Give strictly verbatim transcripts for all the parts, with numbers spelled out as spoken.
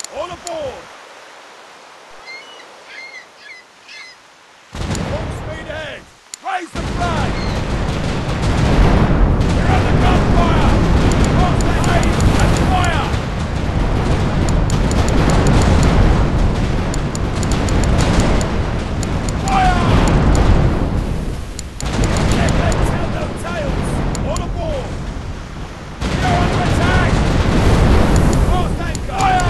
All aboard! Full speed ahead! Raise the flag! We're under gunfire! Aim and fire! Fire! Let them tell no tales! All aboard! You're under attack! Fast anchor! Fire!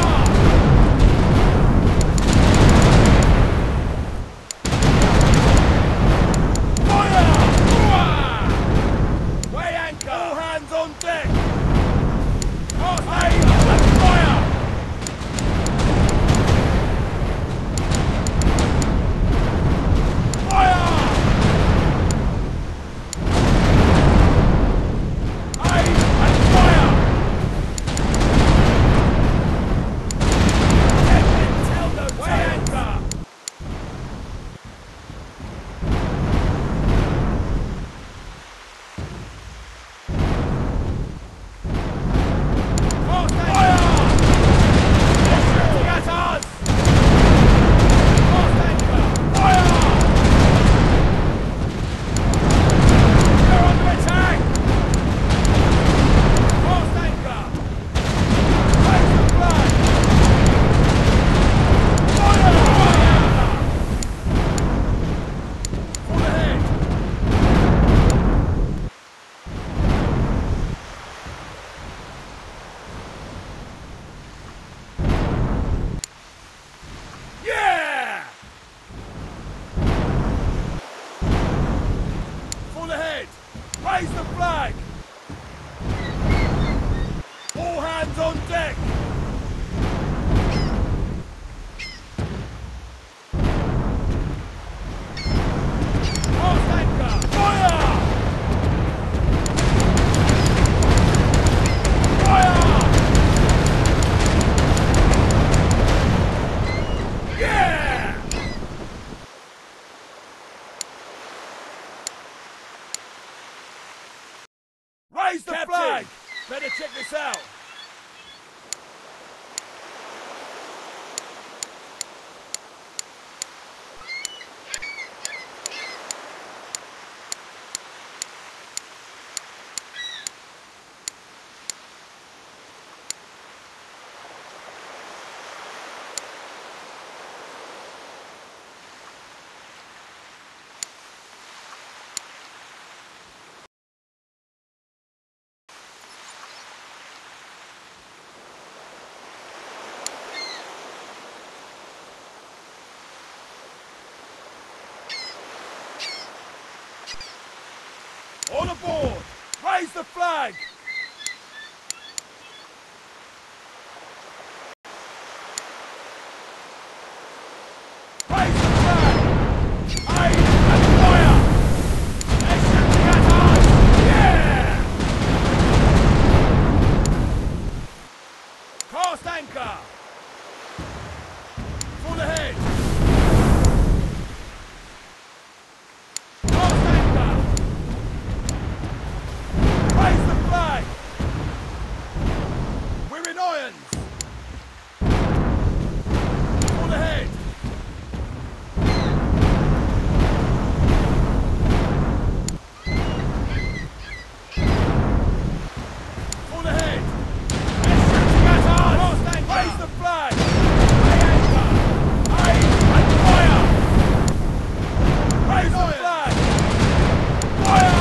All hands on deck! Aim and fire! Fire! Aim and fire! Let them tell no anchor! Raise the flag! All hands on deck! Fast anchor! Fire! Fire! Yeah! Raise the Captain, flag! Better check this out. All aboard! Raise the flag! Raise the flag! Aim and fire! They're shooting at us! Yeah! Cast anchor! Full ahead! We're in irons! Full ahead! Full ahead! They're shooting at us! Raise the flag! Lay anchor! Aim and fire! Raise the flag! Fire!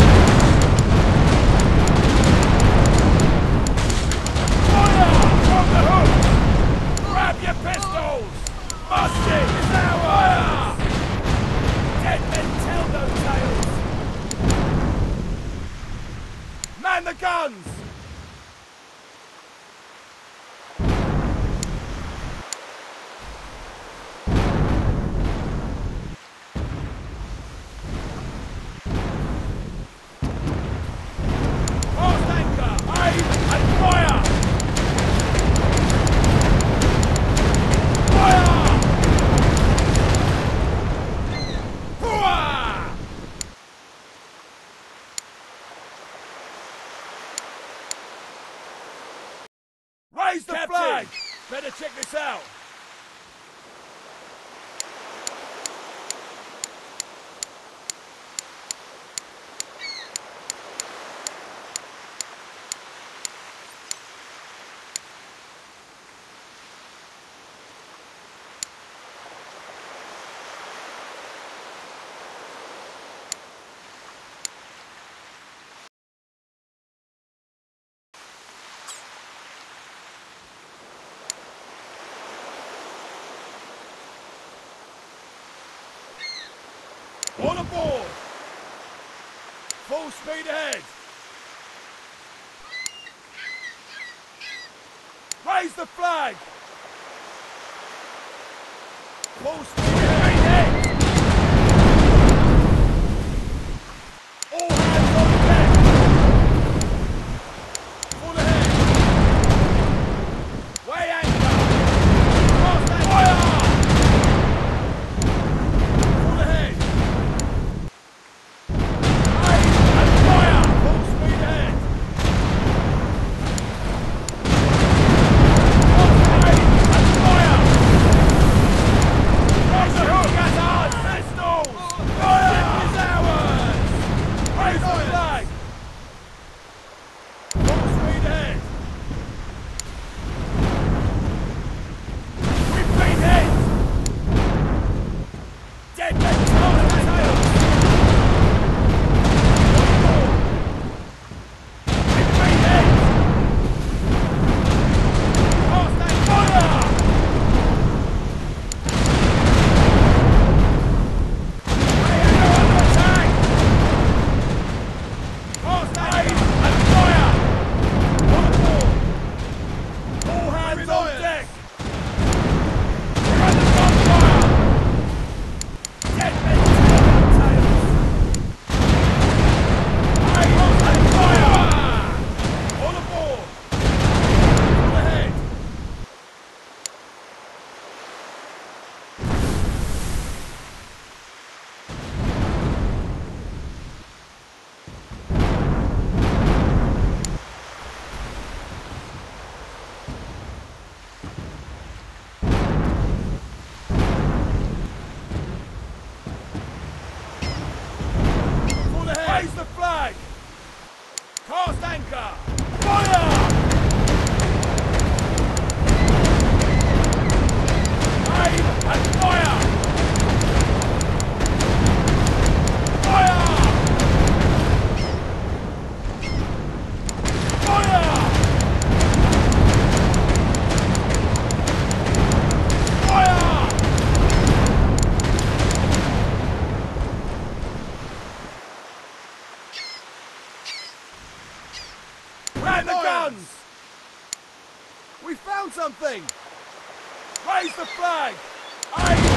From the hook! Grab your pistols! Musket is ours! Dead men tell no tales! Man the guns! Fast anchor! Aim and fire! Raise the Captain, flag! Better check this out. All aboard! Full speed ahead! Raise the flag! Full speed ahead! All hands on deck! Full ahead! Weigh anchor! Cross that fire! Raise the flag! Cast anchor! Fire! Aim and fire! Fire! Fire! Fire! Man the guns! We found something! Raise the flag! Aim!